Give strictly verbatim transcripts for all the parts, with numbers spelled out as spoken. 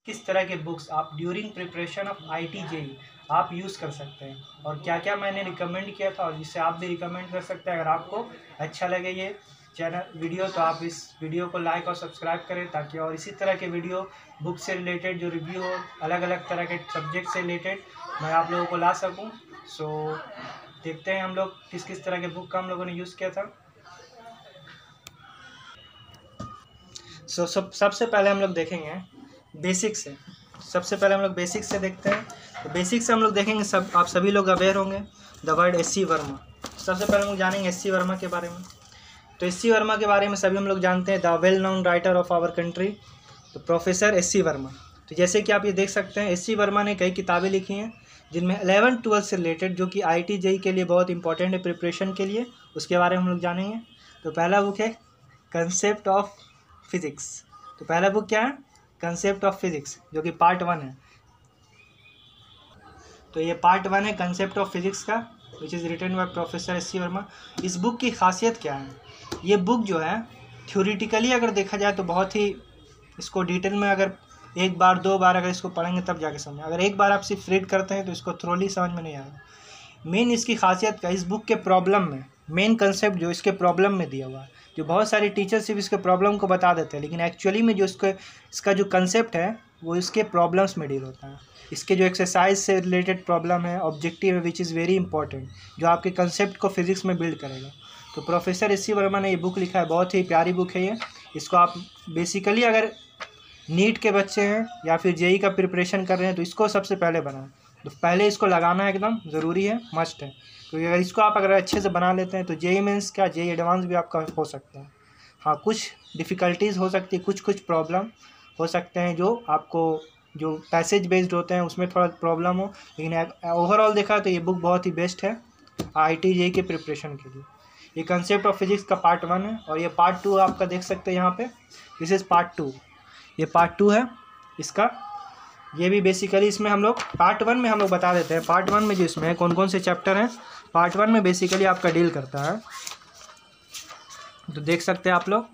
किस तरह के बुक्स आप during preparation of I T J E आप यूज़ कर सकते हैं और क्या क्या मैंने रिकमेंड किया था और जिससे आप भी रिकमेंड कर सकते हैं। अगर आपको अच्छा लगे ये चैनल वीडियो तो आप इस वीडियो को लाइक और सब्सक्राइब करें ताकि और इसी तरह के वीडियो बुक से रिलेटेड जो रिव्यू हो अलग अलग तरह के सब्जेक्ट से रिलेटेड मैं आप लोगों को ला सकूं। सो देखते हैं हम लोग किस किस तरह के बुक का हम लोगों ने यूज़ किया था। सो so, सब सबसे पहले हम लोग देखेंगे बेसिक से। सबसे पहले हम लोग बेसिक से देखते हैं। तो बेसिक से हम लोग देखेंगे, सब आप सभी लोग अवेयर होंगे the word S C Verma. सबसे पहले हम लोग जानेंगे एस सी वर्मा के बारे में। तो एस सी वर्मा के बारे में सभी हम लोग जानते हैं, the well known writer of our country, तो प्रोफेसर एस सी वर्मा। तो जैसे कि आप ये देख सकते हैं एस सी वर्मा ने कई किताबें लिखी हैं जिनमें अलेवन ट्वेल्थ से रिलेटेड जो कि आई टी जे ई के लिए बहुत इंपॉर्टेंट है प्रिपरेशन के लिए, उसके बारे में हम लोग जानेंगे। तो पहला बुक है कंसेप्ट ऑफ फिजिक्स। तो पहला बुक क्या है? कंसेप्ट ऑफ फिजिक्स, जो कि पार्ट वन है। तो ये पार्ट वन है कंसेप्ट ऑफ फिजिक्स का, which is written by professor S C Verma. इस बुक की खासियत क्या है? ये बुक जो है थ्योरेटिकली अगर देखा जाए तो बहुत ही, इसको डिटेल में अगर एक बार दो बार अगर इसको पढ़ेंगे तब जाके समझ, अगर एक बार आप सिर्फ रीड करते हैं तो इसको थ्रोली समझ में नहीं आएगा। मेन इसकी खासियत का, इस बुक के प्रॉब्लम में मेन कंसेप्ट जो इसके प्रॉब्लम में दिया हुआ है, जो बहुत सारे टीचर सिर्फ इसके प्रॉब्लम को बता देते हैं, लेकिन एक्चुअली में जो इसको इसका जो कंसेप्ट है वो इसके प्रॉब्लम्स में डील होता है। इसके जो एक्सरसाइज से रिलेटेड प्रॉब्लम है, ऑब्जेक्टिव है, विच इज़ वेरी इंपॉर्टेंट, जो आपके कंसेप्ट को फिजिक्स में बिल्ड करेगा। तो प्रोफेसर एस सी वर्मा ने ये बुक लिखा है, बहुत ही प्यारी बुक है ये। इसको आप बेसिकली अगर नीट के बच्चे हैं या फिर जे ई का प्रिपरेशन कर रहे हैं तो इसको सबसे पहले बनाएं। तो पहले इसको लगाना एकदम ज़रूरी है, मस्ट है, क्योंकि अगर इसको आप अगर अच्छे से बना लेते हैं तो जे ई मेंस क्या जे ई एडवांस भी आपका हो सकता है। हाँ, कुछ डिफ़िकल्टीज़ हो सकती है, कुछ कुछ प्रॉब्लम हो सकते हैं जो आपको जो पैसेज बेस्ड होते हैं उसमें थोड़ा प्रॉब्लम हो, लेकिन ओवरऑल देखा तो ये बुक बहुत ही बेस्ट है आई टी जे ई के प्रिपरेशन के लिए। ये कंसेप्ट ऑफ फिजिक्स का पार्ट वन है और ये पार्ट टू आपका देख सकते हैं यहाँ पे, दिस इज़ पार्ट टू। ये पार्ट टू है इसका। ये भी बेसिकली इसमें हम लोग पार्ट वन में हम लोग बता देते हैं, पार्ट वन में जो इसमें कौन कौन से चैप्टर हैं। पार्ट वन में बेसिकली आपका डील करता है, तो देख सकते हैं आप लोग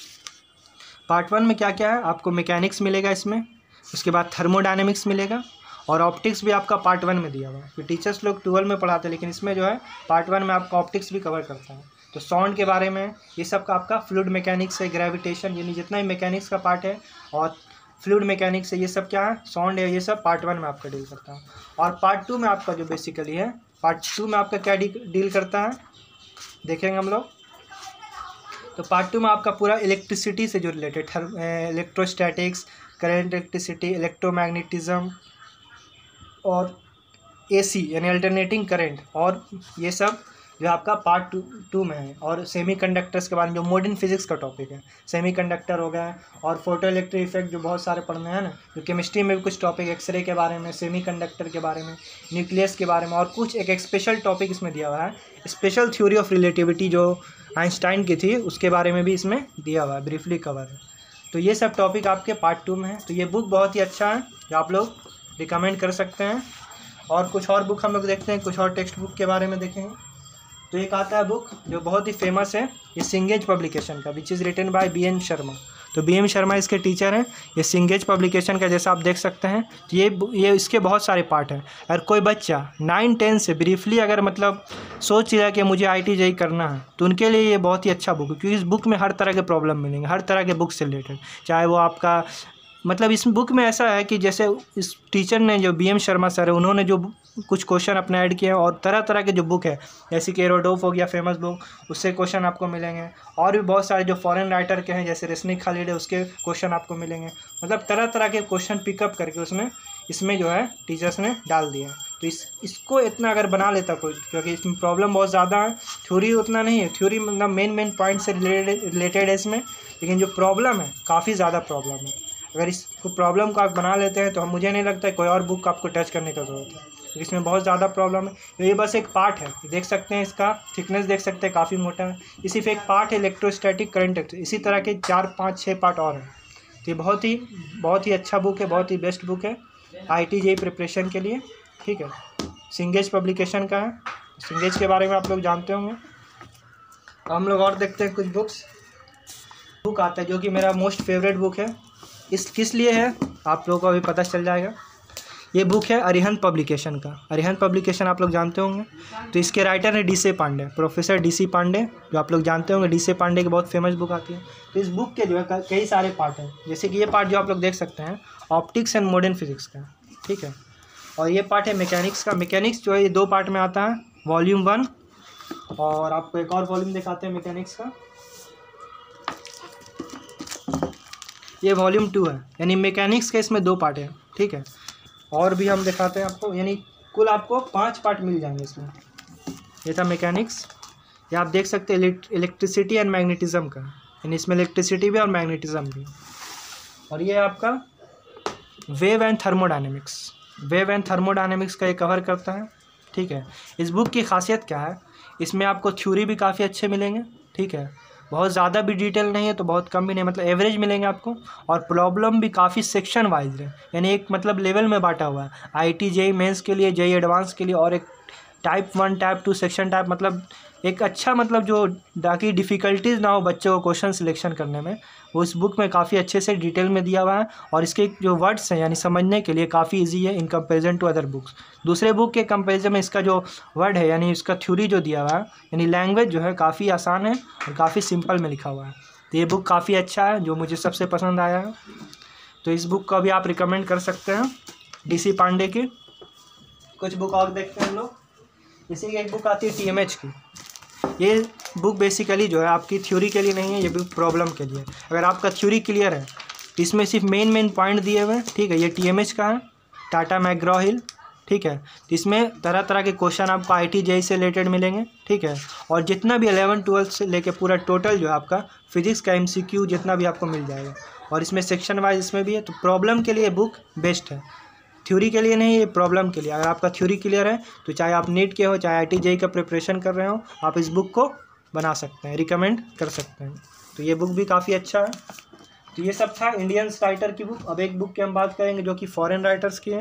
पार्ट वन में क्या क्या है। आपको मैकेनिक्स मिलेगा इसमें, उसके बाद थर्मोडायनेमिक्स मिलेगा और ऑप्टिक्स भी आपका पार्ट वन में दिया हुआ है। टीचर्स लोग ट्वेल्व में पढ़ाते हैं, लेकिन इसमें जो है पार्ट वन में आपका ऑप्टिक्स भी कवर करता है। तो साउंड के बारे में ये सब का आपका फ्लूइड मैकेनिक्स है, ग्रेविटेशन, यानी जितना भी मैकेनिक्स का पार्ट है और फ्लूइड मैकेनिक्स है, ये सब क्या है, साउंड है, ये सब पार्ट वन में आपका डील करता है। और पार्ट टू में आपका जो बेसिकली है, पार्ट टू में आपका क्या डील करता है देखेंगे हम लोग। तो पार्ट टू में आपका पूरा इलेक्ट्रिसिटी से जो related, electrostatics, current, electricity, electromagnetism और एसी यानी अल्टरनेटिंग करंट, और ये सब जो आपका पार्ट टू टू में है। और सेमीकंडक्टर्स के बारे में जो मॉडर्न फिजिक्स का टॉपिक है, सेमीकंडक्टर हो गया, और फोटो इलेक्ट्रिक इफेक्ट जो बहुत सारे पढ़ने हैं ना, जो केमिस्ट्री में भी कुछ टॉपिक, एक्सरे के बारे में, सेमीकंडक्टर के बारे में, न्यूक्लियस के बारे में, और कुछ एक एक स्पेशल टॉपिक इसमें दिया हुआ है। स्पेशल थ्योरी ऑफ रिलेटिविटी जो आइंस्टाइन की थी उसके बारे में भी इसमें दिया हुआ है, ब्रीफली कवर है। तो ये सब टॉपिक आपके पार्ट टू में है। तो ये बुक बहुत ही अच्छा है जो आप लोग रिकमेंड कर सकते हैं। और कुछ और बुक हम लोग देखते हैं, कुछ और टेक्स्ट बुक के बारे में देखेंगे। तो एक आता है बुक जो बहुत ही फेमस है, ये सिंगेज पब्लिकेशन का, which is written by B N Sharma. तो बी एम शर्मा इसके टीचर हैं। ये सिंगेज पब्लिकेशन का जैसा आप देख सकते हैं, ये ये इसके बहुत सारे पार्ट हैं। अगर कोई बच्चा नाइन टेन से ब्रीफली अगर मतलब सोच रहा है कि मुझे आई टी जे ई करना है, तो उनके लिए ये बहुत ही अच्छा बुक है, क्योंकि इस बुक में हर तरह के प्रॉब्लम मिलेंगे, हर तरह के बुक से रिलेटेड, चाहे वो आपका मतलब इस बुक में ऐसा है कि जैसे इस टीचर ने जो बी एम शर्मा सर है, उन्होंने जो कुछ क्वेश्चन अपने ऐड किए हैं, और तरह तरह के जो बुक है जैसे कि एरोडोफ हो गया फेमस बुक, उससे क्वेश्चन आपको मिलेंगे। और भी बहुत सारे जो फॉरेन राइटर के हैं जैसे रेस्निक खालिद है, उसके क्वेश्चन आपको मिलेंगे। मतलब तरह तरह के क्वेश्चन पिकअप करके उसमें इसमें जो है टीचर्स ने डाल दिया। तो इस इसको इतना अगर बना लेता कोई, क्योंकि इसमें प्रॉब्लम बहुत ज़्यादा है, थ्योरी उतना नहीं है, थ्योरी मतलब मेन मेन पॉइंट से रिलेटेड रिलेटेड है इसमें, लेकिन जो प्रॉब्लम है काफ़ी ज़्यादा प्रॉब्लम है। अगर इस प्रॉब्लम को आप बना लेते हैं तो हम मुझे नहीं लगता है कोई और बुक आपको टच करने का ज़रूरत है, क्योंकि इसमें बहुत ज़्यादा प्रॉब्लम है। तो ये बस एक पार्ट है, देख सकते हैं इसका थिकनेस देख सकते हैं, काफ़ी मोटा है। ये सिर्फ एक पार्ट है, इलेक्ट्रोस्टैटिक करंट, इसी तरह के चार पाँच छः पार्ट और हैं। तो ये बहुत ही बहुत ही अच्छा बुक है, बहुत ही बेस्ट बुक है आई टी जे ई प्रिपरेशन के लिए, ठीक है। सिंगेज पब्लिकेशन का है, सिंगेज के बारे में आप लोग जानते होंगे। हम लोग और देखते हैं कुछ बुक्स। बुक आता है जो कि मेरा मोस्ट फेवरेट बुक है। इस किस लिए है आप लोगों को अभी पता चल जाएगा। ये बुक है अरिहंत पब्लिकेशन का। अरिहंत पब्लिकेशन आप लोग जानते होंगे। तो इसके राइटर है D C Pandey, professor D C Pandey, जो आप लोग जानते होंगे। डी सी पांडे की बहुत फेमस बुक आती है। तो इस बुक के जो है कई सारे पार्ट हैं, जैसे कि ये पार्ट जो आप लोग देख सकते हैं ऑप्टिक्स एंड मॉडर्न फिजिक्स का, ठीक है। और ये पार्ट है मैकेनिक्स का। मैकेनिक्स जो है ये दो पार्ट में आता है, वॉल्यूम वन, और आपको एक और वॉल्यूम दिखाते हैं मैकेनिक्स का, ये वॉल्यूम टू है। यानी मैकेनिक्स के इसमें दो पार्ट हैं, ठीक है। और भी हम दिखाते हैं आपको, यानी कुल आपको पांच पार्ट मिल जाएंगे इसमें। ये था मैकेनिक्स। ये आप देख सकते हैं इलेक्ट्रिसिटी एंड मैग्नेटिज्म का, यानी इसमें इलेक्ट्रिसिटी भी और मैग्नेटिज्म भी। और ये आपका wave and thermodynamics, wave and thermodynamics का ये कवर करता है, ठीक है। इस बुक की खासियत क्या है, इसमें आपको थ्योरी भी काफ़ी अच्छे मिलेंगे, ठीक है। बहुत ज़्यादा भी डिटेल नहीं है तो बहुत कम भी नहीं, मतलब एवरेज मिलेंगे आपको। और प्रॉब्लम भी काफ़ी सेक्शन वाइज है, यानी एक मतलब लेवल में बांटा हुआ है। आईटी जेई मेंस के लिए, जेई एडवांस के लिए, और एक type one type two section type, मतलब एक अच्छा मतलब जो ताकि डिफ़िकल्टीज ना हो बच्चों को क्वेश्चन सिलेक्शन करने में, वो इस बुक में काफ़ी अच्छे से डिटेल में दिया हुआ है। और इसके जो वर्ड्स हैं यानी समझने के लिए काफ़ी इजी है in comparison to other books. दूसरे बुक के कंपैरिजन में इसका जो वर्ड है यानी इसका थ्योरी जो दिया हुआ है, यानी लैंग्वेज जो है काफ़ी आसान है और काफ़ी सिंपल में लिखा हुआ है। तो ये बुक काफ़ी अच्छा है, जो मुझे सबसे पसंद आया है। तो इस बुक का भी आप रिकमेंड कर सकते हैं, डी सी पांडे की। कुछ बुक और देखते हैं हम लोग। जैसे कि एक बुक आती है टी एम एच की। ये बुक बेसिकली जो है आपकी थ्योरी के लिए नहीं है, ये बुक प्रॉब्लम के लिए। अगर आपका थ्योरी क्लियर है तो इसमें सिर्फ मेन मेन पॉइंट दिए हुए हैं, ठीक है। ये टी एम एच का है, टाटा मैकग्रॉ हिल, ठीक है। तो इसमें तरह तरह के क्वेश्चन आपको आई टी जेई से रिलेटेड मिलेंगे, ठीक है। और जितना भी अलेवन ट्वेल्थ से लेके पूरा टोटल जो है आपका फिजिक्स का एम सी क्यू जितना भी आपको मिल जाएगा। और इसमें सेक्शन वाइज इसमें भी है। तो प्रॉब्लम के लिए बुक बेस्ट है, थ्योरी के लिए नहीं, ये प्रॉब्लम के लिए। अगर आपका थ्योरी क्लियर है तो चाहे आप नीट के हो, चाहे आई टी जेई का प्रिपरेशन कर रहे हो, आप इस बुक को बना सकते हैं, रिकमेंड कर सकते हैं। तो ये बुक भी काफ़ी अच्छा है। तो ये सब था इंडियंस राइटर की बुक। अब एक बुक की हम बात करेंगे जो कि फॉरेन राइटर्स की है,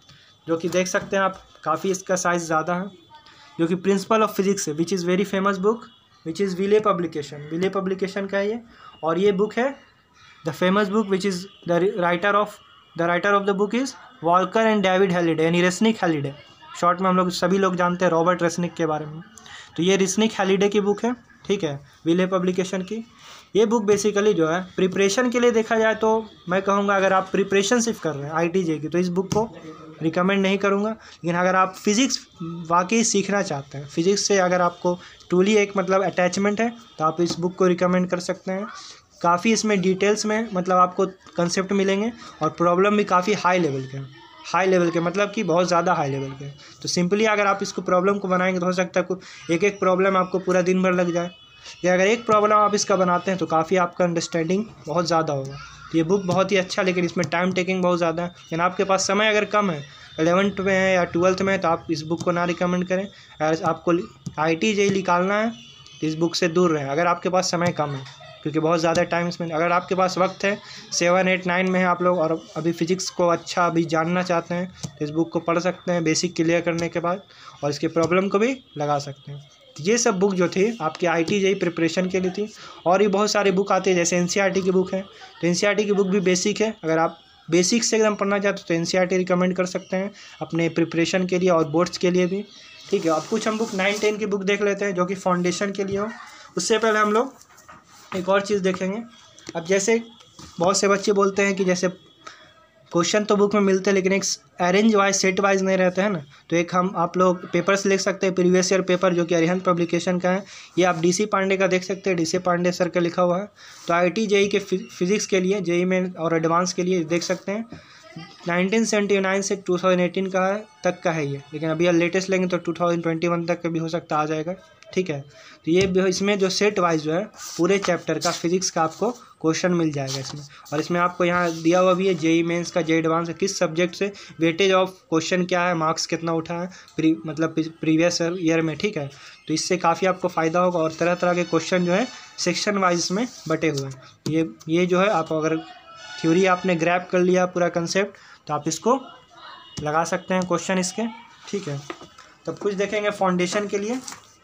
जो कि देख सकते हैं आप काफ़ी इसका साइज़ ज़्यादा है, जो कि प्रिंसिपल ऑफ फिजिक्स है, which is very famous book, which is Wiley publication, Wiley publication का है ये। और ये बुक है the famous book which is the writer of the writer of the book is Walker and David Halliday, यानी Resnick Halliday. Short में हम लोग सभी लोग जानते हैं रॉबर्ट रेसनिक के बारे में। तो ये रेसनिक हैलिडे की बुक है, ठीक है, विले पब्लिकेशन की। ये बुक बेसिकली जो है प्रिपरेशन के लिए देखा जाए तो मैं कहूँगा अगर आप प्रिपरेशन सिर्फ कर रहे हैं आई टी जेई की तो इस बुक को रिकमेंड नहीं करूँगा। लेकिन अगर आप फिज़िक्स वाकई सीखना चाहते हैं, फिज़िक्स से अगर आपको ट्रूली एक मतलब अटैचमेंट है, तो आप इस बुक को रिकमेंड कर सकते हैं। काफ़ी इसमें डिटेल्स में मतलब आपको कंसेप्ट मिलेंगे और प्रॉब्लम भी काफ़ी हाई लेवल के हाई लेवल के मतलब कि बहुत ज़्यादा हाई लेवल के। तो सिंपली अगर आप इसको प्रॉब्लम को बनाएंगे तो हो सकता है एक एक प्रॉब्लम आपको पूरा दिन भर लग जाए, या अगर एक प्रॉब्लम आप इसका बनाते हैं तो काफ़ी आपका अंडरस्टैंडिंग बहुत ज़्यादा होगा। तो ये बुक बहुत ही अच्छा, लेकिन इसमें टाइम टेकिंग बहुत ज़्यादा है। लेकिन आपके पास समय अगर कम है, एलेवंथ में है या ट्वेल्थ में है, तो आप इस बुक को ना रिकमेंड करें। अगर आपको आई टी जेई निकालना है तो इस बुक से दूर रहें, अगर आपके पास समय कम है, क्योंकि बहुत ज़्यादा टाइम इसमें। अगर आपके पास वक्त है, सेवन एट नाइन में है आप लोग और अभी फिजिक्स को अच्छा अभी जानना चाहते हैं, तो इस बुक को पढ़ सकते हैं बेसिक क्लियर करने के बाद, और इसके प्रॉब्लम को भी लगा सकते हैं। तो ये सब बुक जो थी आपकी आई टी जेई प्रिपरेशन के लिए थी। और भी बहुत सारी बुक आती है, जैसे N C E R T की बुक है। तो N C E R T की बुक भी बेसिक है, अगर आप बेसिक से एकदम पढ़ना चाहते हो तो N C E R T recommend कर सकते हैं अपने प्रिपरेशन के लिए और बोर्ड्स के लिए भी, ठीक है। अब कुछ हम बुक नाइन टेन की बुक देख लेते हैं जो कि फाउंडेशन के लिए हो। उससे पहले हम लोग एक और चीज़ देखेंगे। अब जैसे बहुत से बच्चे बोलते हैं कि जैसे क्वेश्चन तो बुक में मिलते हैं लेकिन एक अरेंज वाइज सेट वाइज नहीं रहते हैं ना, तो एक हम आप लोग पेपर्स लिख सकते हैं, प्रीवियस ईयर पेपर जो कि अरिहंत पब्लिकेशन का है। ये आप डी सी पांडे का देख सकते हैं, डी सी पांडे सर का लिखा हुआ है। तो आई टी जेई के फिजिक्स के लिए, जेई में और एडवांस के लिए देख सकते हैं। नाइनटीन सेवेंटी नाइन से टू थाउजेंड एटीन का है तक का है ये, लेकिन अभी लेटेस्ट लेंगे तो टू थाउजेंड ट्वेंटी वन तक का भी हो सकता आ जाएगा, ठीक है। तो ये इसमें जो सेट वाइज जो है पूरे चैप्टर का फिजिक्स का आपको क्वेश्चन मिल जाएगा इसमें। और इसमें आपको यहाँ दिया हुआ भी है जेई मेंस का, जेई एडवांस का, किस सब्जेक्ट से वेटेज ऑफ क्वेश्चन क्या है, मार्क्स कितना उठा है प्री मतलब प्रीवियस ईयर में, ठीक है। तो इससे काफ़ी आपको फ़ायदा होगा। और तरह तरह के क्वेश्चन जो है सेक्शन वाइज में बटे हुए हैं। ये ये जो है आप अगर थ्योरी आपने ग्रैब कर लिया पूरा कंसेप्ट तो आप इसको लगा सकते हैं क्वेश्चन इसके, ठीक है। तब कुछ देखेंगे फाउंडेशन के लिए।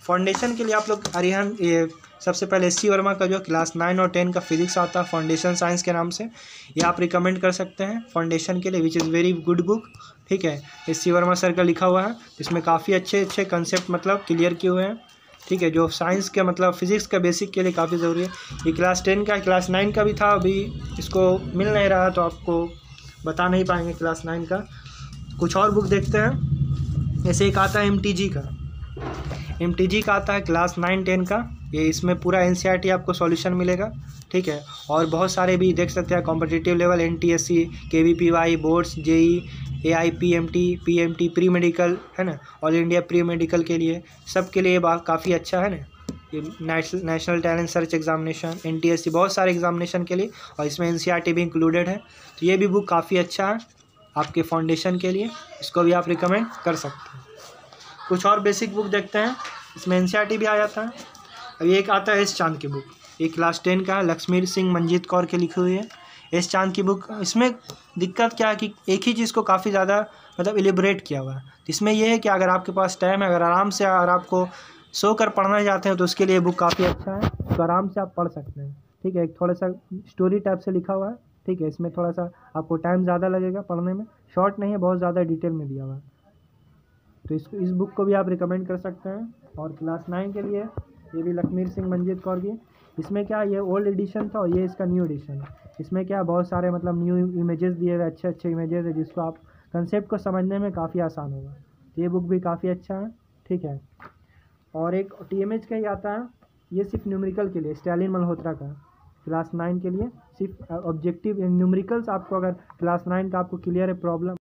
फाउंडेशन के लिए आप लोग अरिहंत ये सबसे पहले एस सी वर्मा का जो क्लास नाइन और टेन का फिजिक्स आता है फाउंडेशन साइंस के नाम से, ये आप रिकमेंड कर सकते हैं फाउंडेशन के लिए, which is very good book. ठीक है, एस सी वर्मा सर का लिखा हुआ है, इसमें काफ़ी अच्छे अच्छे कंसेप्ट मतलब क्लियर किए हुए हैं। ठीक है, जो साइंस के मतलब फिजिक्स का बेसिक के लिए काफ़ी ज़रूरी है। ये क्लास टेन का क्लास नाइन का भी था, अभी इसको मिल नहीं रहा तो आपको बता नहीं पाएंगे क्लास नाइन का। कुछ और बुक देखते हैं, जैसे एक आता है एम टी जी का, एम टी जी का आता है क्लास नाइन टेन का, ये इसमें पूरा एन सी आर टी आपको सॉल्यूशन मिलेगा। ठीक है, और बहुत सारे भी देख सकते हैं competitive level, N T S C, K V P Y, boards, J E, A I P M T, P M T, pre medical है ना, ऑल इंडिया प्री मेडिकल के लिए, सब के लिए बात काफ़ी अच्छा है ना। ये national national talent search examination, N T S C, बहुत सारे एग्जामिनेशन के लिए, और इसमें एन सी आर टी भी इंक्लूडेड है। तो ये भी बुक काफ़ी अच्छा है आपके फाउंडेशन के लिए, इसको भी आप रिकमेंड कर सकते हैं। कुछ और बेसिक बुक देखते हैं, इसमें एन सी आर टी भी आ जाता है। अभी एक आता है एस चांद की बुक, ये क्लास टेन का है, लक्ष्मी सिंह मंजीत कौर के लिखी हुई है एस चांद की बुक। इसमें दिक्कत क्या है कि एक ही चीज़ को काफ़ी ज़्यादा मतलब एलिब्रेट किया हुआ है। इसमें यह है कि अगर आपके पास टाइम है, अगर आराम से अगर आपको सो कर पढ़ना चाहते हैं तो उसके लिए बुक काफ़ी अच्छा है, तो आराम से आप पढ़ सकते हैं। ठीक है, एक थोड़ा सा स्टोरी टाइप से लिखा हुआ है। ठीक है, इसमें थोड़ा सा आपको टाइम ज़्यादा लगेगा पढ़ने में, शॉर्ट नहीं है, बहुत ज़्यादा डिटेल में दिया हुआ है, तो इस इस बुक को भी आप रिकमेंड कर सकते हैं। और क्लास नाइन के लिए ये भी लक्ष्मी सिंह मंजीत कौर की, इसमें क्या ये ओल्ड एडिशन था और ये इसका न्यू एडिशन है। इसमें क्या बहुत सारे मतलब न्यू इमेजेस दिए हुए, अच्छे अच्छे इमेजेस है, जिसको आप कंसेप्ट को समझने में काफ़ी आसान होगा। तो ये बुक भी काफ़ी अच्छा है। ठीक है, और एक टी एम एच का ही आता है, ये सिर्फ न्यूमेरिकल के लिए, स्टैलिन मल्होत्रा का, क्लास नाइन के लिए सिर्फ ऑब्जेक्टिव न्यूमेरिकल्स। आपको अगर क्लास नाइन का आपको क्लियर है प्रॉब्लम